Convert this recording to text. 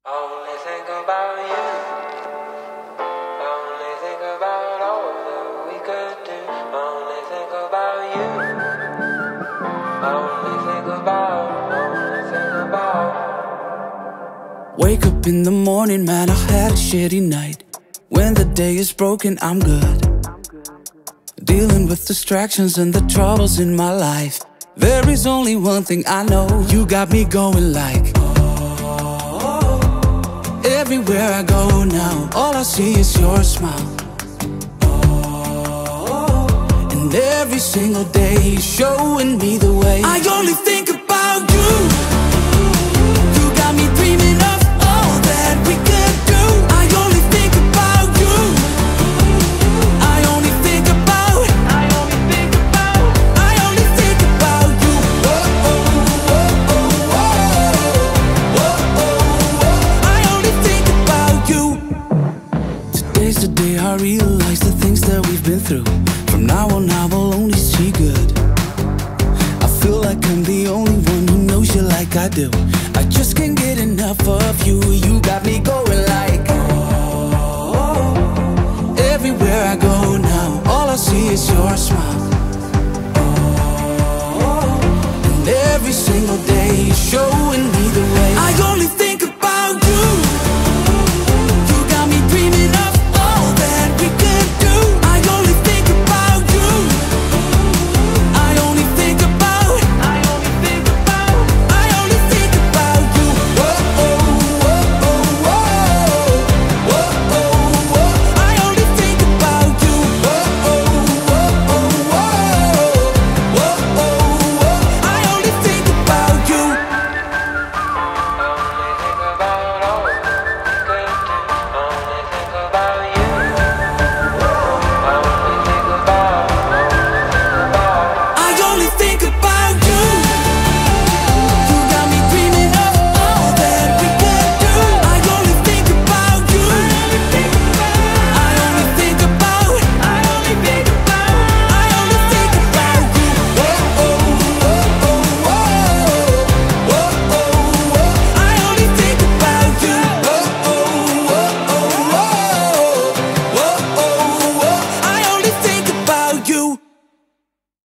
Only think about you. Only think about all that we could do. Only think about you. Only think about. Wake up in the morning, man, I had a shitty night. When the day is broken, I'm good. Dealing with distractions and the troubles in my life. There is only one thing I know. You got me going like everywhere I go now, all I see is your smile. And every single day you're showing me the way. I only think about you. You got me dreaming of all that we could do. I only think about you. I only think about you. I only think about you. Oh, oh, oh, oh, oh, oh, oh. I only think about you. Today's the day I realize the things that we've been through. From now on I will only see good. I feel like I'm the only one who knows you like I do. I just can't get enough of you. You got me going like everywhere I go now, all I see is your smile.